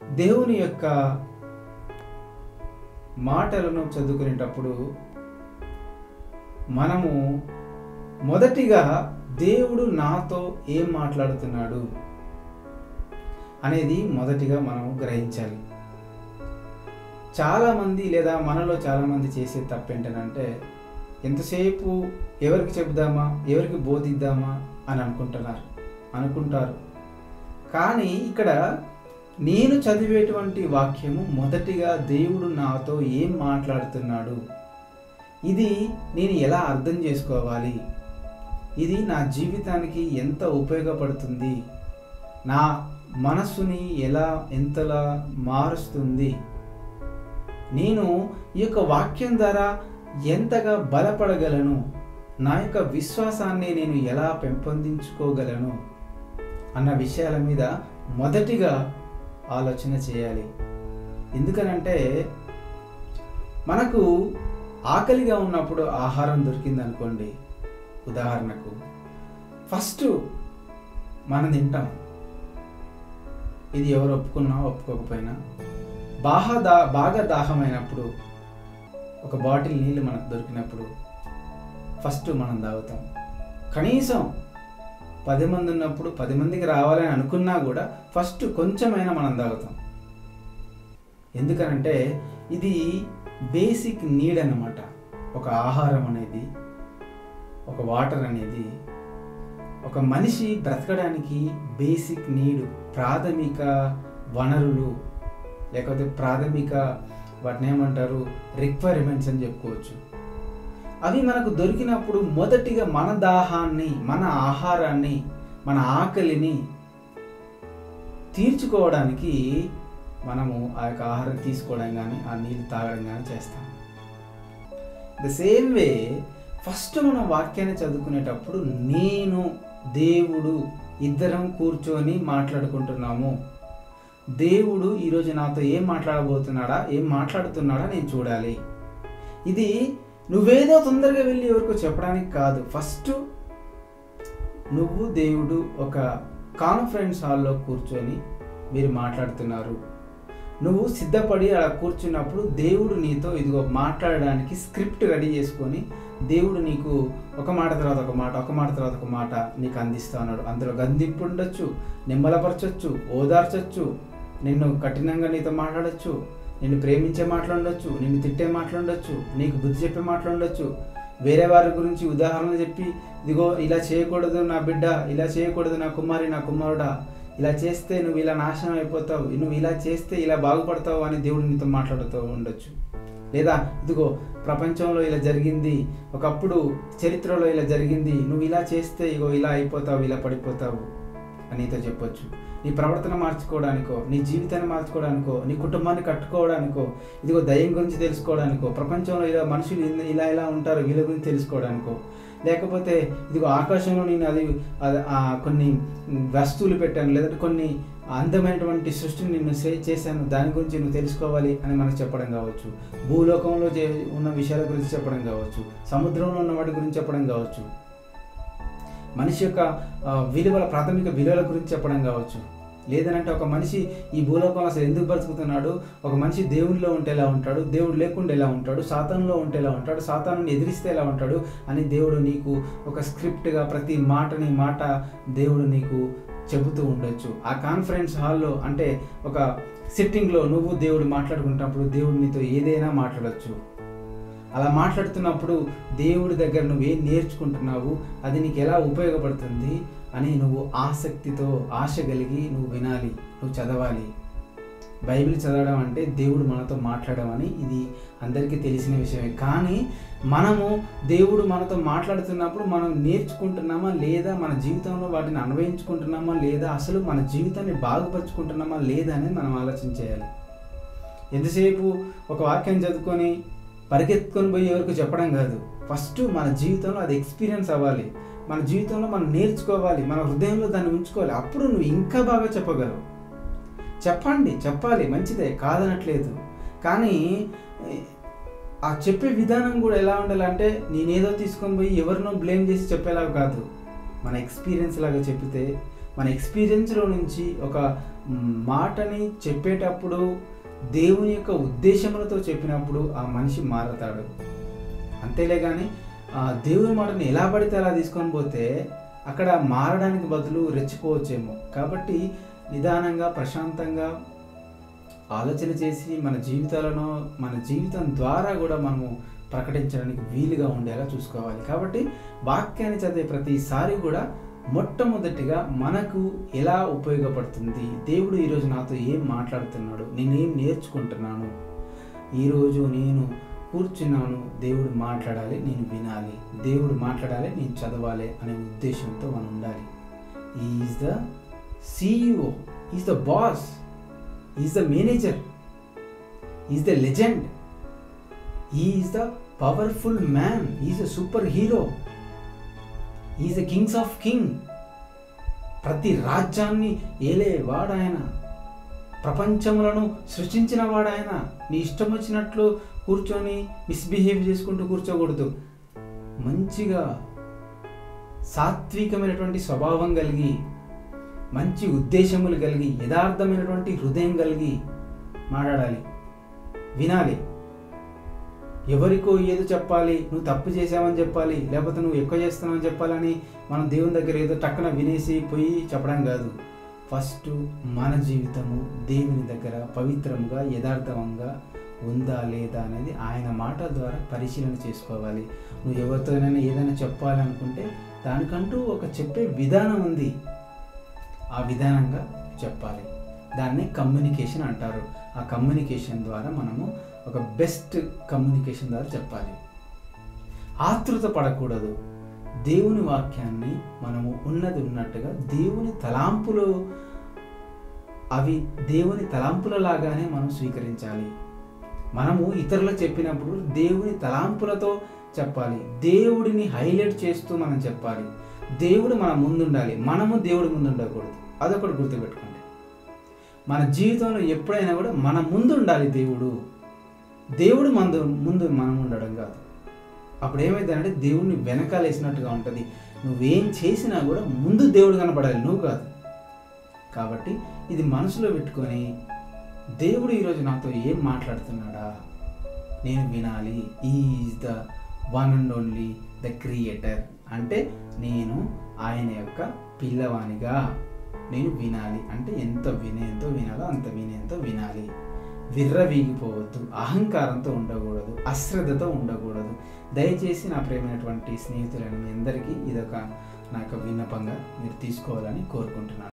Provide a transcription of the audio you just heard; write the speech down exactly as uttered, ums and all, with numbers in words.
దేవుని యొక్క మాటలను చదువుకునేటప్పుడు మనము మొదటిగా దేవుడు నాతో ఏం మాట్లాడుతున్నాడు అనేది మొదటిగా మనం గ్రహించాలి. చాలామంది లేదా మనలో చాలామంది చేసే తప్పు ఏంటంటే ఎంతసేపు ఎవరికి చెబుదామా, ఎవరికి బోధిద్దామా అని అనుకుంటున్నారు అనుకుంటారు కానీ ఇక్కడ నేను చదివేటువంటి వాక్యము మొదటిగా దేవుడు నాతో ఏం మాట్లాడుతున్నాడు, ఇది నేను ఎలా అర్థం చేసుకోవాలి, ఇది నా జీవితానికి ఎంత ఉపయోగపడుతుంది, నా మనస్సుని ఎలా ఎంతలా మారుస్తుంది, నేను ఈ యొక్క వాక్యం ద్వారా ఎంతగా బలపడగలను, నా యొక్క విశ్వాసాన్ని నేను ఎలా పెంపొందించుకోగలను అన్న విషయాల మీద మొదటిగా ఆలోచన చేయాలి. ఎందుకనంటే మనకు ఆకలిగా ఉన్నప్పుడు ఆహారం దొరికింది అనుకోండి, ఉదాహరణకు ఫస్ట్ మనం తింటాం. ఇది ఎవరు ఒప్పుకున్నా ఒప్పుకోకపోయినా బాగా దా బాగా దాహమైనప్పుడు ఒక బాటిల్ నీళ్ళు మనకు దొరికినప్పుడు ఫస్ట్ మనం తాగుతాం. కనీసం పది మంది ఉన్నప్పుడు పది మందికి రావాలని అనుకున్నా కూడా ఫస్ట్ కొంచెమైనా మనం తాగుతాం. ఎందుకనంటే ఇది బేసిక్ నీడ్ అన్నమాట. ఒక ఆహారం అనేది, ఒక వాటర్ అనేది ఒక మనిషి బ్రతకడానికి బేసిక్ నీడ్, ప్రాథమిక వనరులు, లేకపోతే ప్రాథమిక వాటిని ఏమంటారు రిక్వైర్మెంట్స్ అని చెప్పుకోవచ్చు. అవి మనకు దొరికినప్పుడు మొదటిగా మన దాహాన్ని, మన ఆహారాన్ని, మన ఆకలిని తీర్చుకోవడానికి మనము ఆ యొక్క ఆహారం తీసుకోవడం కానీ ఆ నీళ్ళు తాగడం కానీ చేస్తాం. ద సేమ్ వే ఫస్ట్ మనం వాక్యాన్ని చదువుకునేటప్పుడు నేను దేవుడు ఇద్దరం కూర్చొని మాట్లాడుకుంటున్నాము, దేవుడు ఈరోజు నాతో ఏం మాట్లాడబోతున్నాడా, ఏం మాట్లాడుతున్నాడా నేను చూడాలి. ఇది నువ్వేదో తొందరగా వెళ్ళి ఎవరికో చెప్పడానికి కాదు. ఫస్ట్ నువ్వు దేవుడు ఒక కాన్ఫరెన్స్ హాల్లో కూర్చొని మీరు మాట్లాడుతున్నారు. నువ్వు సిద్ధపడి అలా కూర్చున్నప్పుడు దేవుడు నీతో ఇదిగో మాట్లాడడానికి స్క్రిప్ట్ రెడీ చేసుకొని దేవుడు నీకు ఒక మాట తర్వాత ఒక మాట ఒక మాట తర్వాత ఒక మాట నీకు అందిస్తా ఉన్నాడు. అందులో గందింపు ఉండొచ్చు, నిమ్మలపరచొచ్చు, ఓదార్చొచ్చు, నిన్ను కఠినంగా నీతో మాట్లాడచ్చు, నిన్ను ప్రేమించే మాట్లాడొచ్చు, నిన్ను తిట్టే మాట్లాడొచ్చు, నీకు బుద్ధి చెప్పే మాట్లాడొచ్చు, వేరే వారి గురించి ఉదాహరణలు చెప్పి ఇదిగో ఇలా చేయకూడదు నా బిడ్డ, ఇలా చేయకూడదు నా కుమారి, నా కుమారుడా, ఇలా చేస్తే నువ్వు ఇలా నాశనం అయిపోతావు, నువ్వు ఇలా చేస్తే ఇలా బాగుపడతావు అని దేవుడు నీతో మాట్లాడుతూ ఉండొచ్చు. లేదా ఇదిగో ప్రపంచంలో ఇలా జరిగింది, ఒకప్పుడు చరిత్రలో ఇలా జరిగింది, నువ్వు ఇలా చేస్తే ఇగో ఇలా అయిపోతావు, ఇలా పడిపోతావు అని నీతో చెప్పొచ్చు. నీ ప్రవర్తన మార్చుకోవడానికో, నీ జీవితాన్ని మార్చుకోవడానికో, నీ కుటుంబాన్ని కట్టుకోవడానికో, ఇదిగో దయ్యం గురించి తెలుసుకోవడానికో, ప్రపంచంలో ఇలా మనుషులు ఇలా ఇలా ఉంటారు వీళ్ళ గురించి తెలుసుకోవడానికో, లేకపోతే ఇదిగో ఆకాశంలో నేను అది కొన్ని వస్తువులు పెట్టాను, లేదంటే కొన్ని అందమైనటువంటి సృష్టిని నేను చేశాను దాని గురించి నువ్వు తెలుసుకోవాలి అని మనకు చెప్పడం కావచ్చు, భూలోకంలో ఉన్న విషయాల గురించి చెప్పడం కావచ్చు, సముద్రంలో ఉన్న వాటి గురించి చెప్పడం కావచ్చు, మనిషి యొక్క విలువల ప్రాథమిక విలువల గురించి చెప్పడం కావచ్చు. లేదనంటే ఒక మనిషి ఈ భూలోకంలో అసలు ఎందుకు బ్రతుకుతున్నాడు, ఒక మనిషి దేవునిలో ఉంటే ఎలా ఉంటాడు, దేవుడు లేకుండా ఎలా ఉంటాడు, సాతానులో ఉంటే ఎలా ఉంటాడు, సాతానుని ఎదిరిస్తే ఎలా ఉంటాడు అని దేవుడు నీకు ఒక స్క్రిప్ట్గా ప్రతి మాటని మాట దేవుడు నీకు చెబుతూ ఉండొచ్చు. ఆ కాన్ఫరెన్స్ హాల్లో అంటే ఒక సిట్టింగ్లో నువ్వు దేవుడు మాట్లాడుకుంటున్నప్పుడు దేవుడు నీతో ఏదైనా మాట్లాడచ్చు. అలా మాట్లాడుతున్నప్పుడు దేవుడి దగ్గర నువ్వేం నేర్చుకుంటున్నావు, అది నీకు ఎలా ఉపయోగపడుతుంది అని నువ్వు ఆసక్తితో ఆశ కలిగి నువ్వు వినాలి, నువ్వు చదవాలి. బైబిల్ చదవడం అంటే దేవుడు మనతో మాట్లాడడం అని ఇది అందరికీ తెలిసిన విషయమే. కానీ మనము దేవుడు మనతో మాట్లాడుతున్నప్పుడు మనం నేర్చుకుంటున్నామా లేదా, మన జీవితంలో వాటిని అన్వయించుకుంటున్నామా లేదా, అసలు మన జీవితాన్ని బాగుపరుచుకుంటున్నామా లేదా అనేది మనం ఆలోచన చేయాలి. ఎంతసేపు ఒక వాక్యం చదువుకొని పరిగెత్తుకొని పోయి ఎవరికి చెప్పడం కాదు. ఫస్ట్ మన జీవితంలో అది ఎక్స్పీరియన్స్ అవ్వాలి, మన జీవితంలో మనం నేర్చుకోవాలి, మన హృదయంలో దాన్ని ఉంచుకోవాలి. అప్పుడు నువ్వు ఇంకా బాగా చెప్పగలవు. చెప్పండి, చెప్పాలి, మంచిదే, కాదనట్లేదు. కానీ ఆ చెప్పే విధానం కూడా ఎలా ఉండాలంటే నేనేదో తీసుకొని పోయి ఎవరినో బ్లేమ్ చేసి చెప్పేలాగా కాదు, మన ఎక్స్పీరియన్స్ లాగా చెప్పితే మన ఎక్స్పీరియన్స్లో నుంచి ఒక మాటని చెప్పేటప్పుడు దేవుని యొక్క ఉద్దేశములతో చెప్పినప్పుడు ఆ మనిషి మారతాడు. అంతేలే కానీ దేవుని మాటని ఎలా పడితే అలా తీసుకొని పోతే అక్కడ మారడానికి బదులు రెచ్చిపోవచ్చేమో. కాబట్టి నిదానంగా ప్రశాంతంగా ఆలోచన చేసి మన జీవితాలను మన జీవితం ద్వారా కూడా మనము ప్రకటించడానికి వీలుగా ఉండేలా చూసుకోవాలి. కాబట్టి వాక్యాన్ని చదివే ప్రతిసారి కూడా మొట్టమొదటిగా మనకు ఎలా ఉపయోగపడుతుంది, దేవుడు ఈరోజు నాతో ఏం మాట్లాడుతున్నాడు, నేనేం నేర్చుకుంటున్నాను, ఈరోజు నేను కూర్చున్నాను, దేవుడు మాట్లాడాలి, నేను వినాలి, దేవుడు మాట్లాడాలి, నేను చదవాలి అనే ఉద్దేశంతో మనం ఉండాలి. Is the CEO, is the boss, is the manager, is the legend, is the powerful man, is the super hero, is the kings of king. ప్రతి రాజ్యాన్ని ఏలే వాడాయన, ప్రపంచములను సృష్టించిన వాడాయన. నీ ఇష్టం వచ్చినట్లు కూర్చొని మిస్బిహేవ్ చేసుకుంటూ కూర్చోకూడదు. మంచిగా సాత్వికమైనటువంటి స్వభావం కలిగి, మంచి ఉద్దేశములు కలిగి, యథార్థమైనటువంటి హృదయం కలిగి మాట్లాడాలి, వినాలి. ఎవరికో ఏదో చెప్పాలి, నువ్వు తప్పు చేసావని చెప్పాలి, లేకపోతే నువ్వు ఎక్కువ చేస్తున్నావని చెప్పాలని మనం దేవుని దగ్గర ఏదో టక్కున వినేసి పోయి చెప్పడం కాదు. ఫస్ట్ మన జీవితము దేవుని దగ్గర పవిత్రంగా యథార్థంగా ఉందా లేదా అనేది ఆయన మాట ద్వారా పరిశీలన చేసుకోవాలి. నువ్వు ఎవరితోనైనా ఏదైనా చెప్పాలనుకుంటే దానికంటూ ఒక చెప్పే విధానం ఉంది, ఆ విధానంగా చెప్పాలి. దాన్ని కమ్యూనికేషన్ అంటారు. ఆ కమ్యూనికేషన్ ద్వారా మనము ఒక బెస్ట్ కమ్యూనికేషన్ ద్వారా చెప్పాలి. ఆతృత పడకూడదు. దేవుని వాక్యాన్ని మనము ఉన్నది ఉన్నట్టుగా దేవుని తలాంపులు అవి దేవుని తలాంపుల లాగానే మనం స్వీకరించాలి. మనము ఇతరులకు చెప్పినప్పుడు దేవుని తలాంపులతో చెప్పాలి. దేవుడిని హైలైట్ చేస్తూ మనం చెప్పాలి. దేవుడు మన ముందుండాలి, మనము దేవుడి ముందు ఉండకూడదు. అదొకటి గుర్తుపెట్టుకోండి. మన జీవితంలో ఎప్పుడైనా కూడా మన ముందు ఉండాలి దేవుడు, దేవుడు మందు ముందు మనం ఉండడం కాదు. అప్పుడు ఏమైందంటే దేవుడిని వెనకాలేసినట్టుగా ఉంటుంది. నువ్వేం చేసినా కూడా ముందు దేవుడు కనపడాలి, నువ్వు కాదు. కాబట్టి ఇది మనసులో పెట్టుకొని దేవుడు ఈరోజు నాతో ఏం మాట్లాడుతున్నాడా నేను వినాలి. Is the one and only the creator అంటే నేను ఆయన యొక్క పిల్లవానిగా నేను వినాలి. అంటే ఎంత వినేంతో వినాలో అంత వినేంతో వినాలి. విర్రవీగిపోవద్దు, అహంకారంతో ఉండకూడదు, అశ్రద్ధతో ఉండకూడదు. దయచేసి నా ప్రియమైనటువంటి స్నేహితులైన మీ అందరికీ ఇదొక నా యొక్క విన్నపంగా మీరు తీసుకోవాలని కోరుకుంటున్నాను.